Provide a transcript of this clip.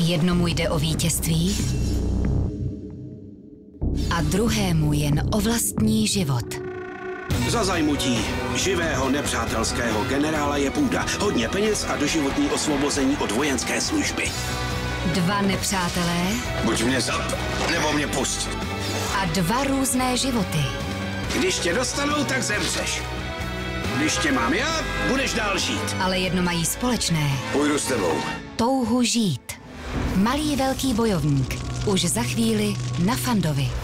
Jednomu jde o vítězství a druhému jen o vlastní život. Za zajmutí živého nepřátelského generála je půda, hodně peněz a doživotní osvobození od vojenské služby. Dva nepřátelé Buď mě zap, nebo mě pust. a dva různé životy. Když tě dostanou, tak zemřeš. Když tě mám já, budeš dál žít. Ale jedno mají společné. Půjdu s tebou. Touhu žít. Malý velký bojovník. Už za chvíli na Fandovi.